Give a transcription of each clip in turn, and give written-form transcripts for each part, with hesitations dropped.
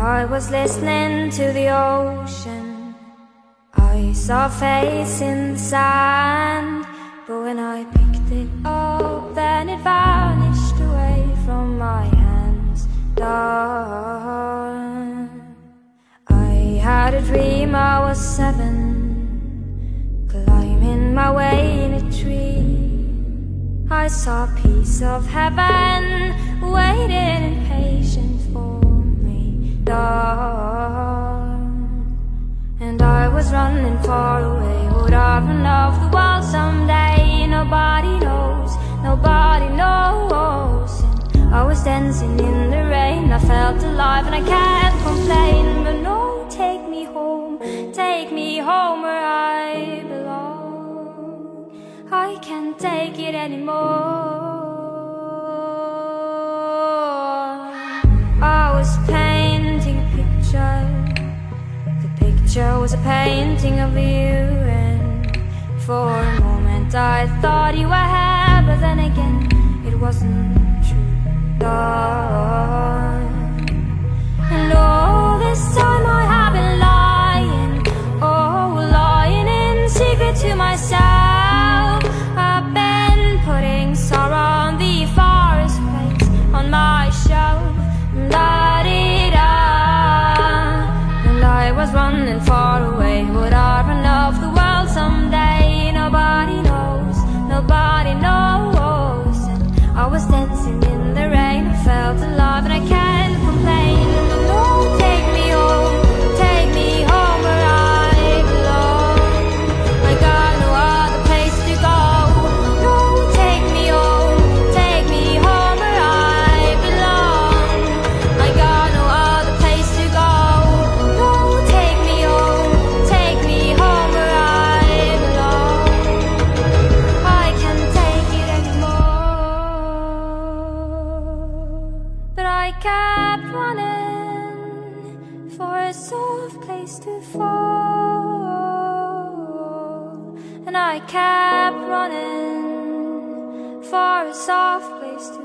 I was listening to the ocean, I saw a face in the sand. But when I picked it up, then it vanished away from my hands. Darn. I had a dream I was 7, climbing my way in a tree. I saw a piece of heaven waiting impatient for me. Darn. And I was running far away. Would I run off the world someday? Nobody knows, nobody knows. And I was dancing in the rain, I felt alive and I can't complain. But no, take me home where I belong. I can't take it anymore. I was painting a picture. The picture was a painting of you, and for a moment I thought you were here, but then again it wasn't true. And all this time I have been lying, oh, lying in secret to myself. I've been putting sorrow on the forest place on my shelf. And I was running far away. Would I run off the world someday? Nobody knows, nobody knows. And I was dancing in the rain, I felt alive and I can't complain. No, take me home where I belong. I got no other place to go. No, take me home where I belong. I got no other place to go. No, take me home where I belong. I can't take it anymore. But I kept running for a soft place to fall. And I kept running for a soft place to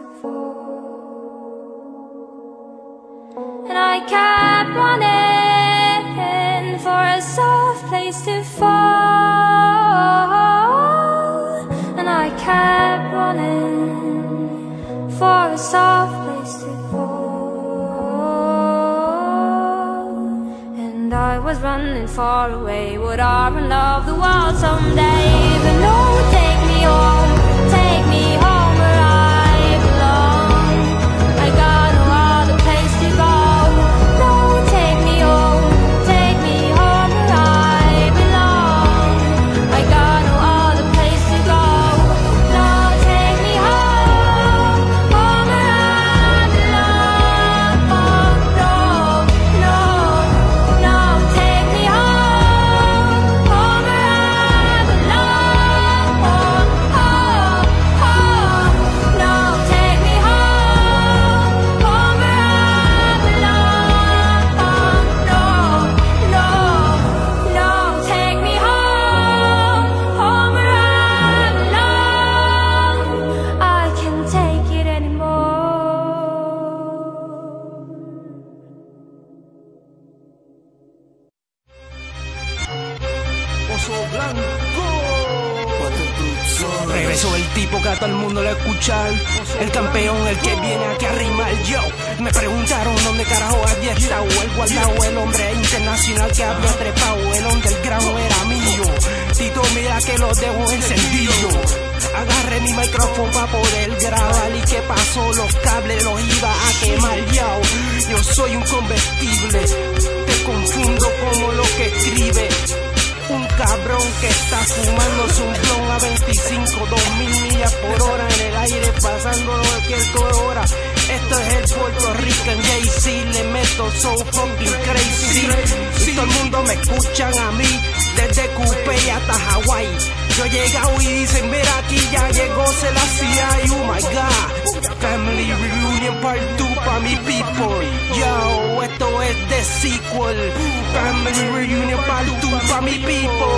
fall. And I kept running for a soft place to fall. And I kept running for a soft place to fall. And I was running far away. Would I run off the world someday? But no, take me home where I belong. I got no other place to go. No, take me home where I belong. I got no other place to go. No, take me home where I belong. No, take me home where I belong. No, take me home where I belong. No, take me home where I belong. I can't take it anymore. Oso Blanco. Regresó el tipo que a todo el mundo le escuchar. El campeón, el que viene aquí a rimar. Yo, me preguntaron dónde carajo había estado el guardado, el hombre internacional que había trepado. El underground era mío. Tito, mira que lo dejo encendido. Agarré mi micrófono para poder grabar. ¿Y qué pasó? Los cables los iba a quemar. Yo soy un combustible. Te confundo como lo que escribe. Un cabrón que está fumándose un blon a 25, 2000 millas por hora en el aire, pasando cualquier hora. Esto es el Puerto Rican Jay-Z, le meto so fucking crazy. Y todo el mundo me escuchan a mí, desde Coupé hasta Hawái. Yo he llegado y dicen, mira aquí ya llegó Selassie, oh my god. Family Reunion Part 2 pa' mi people. Yo, esto es The Sequel. Family Reunion Part 2 pa' mi people.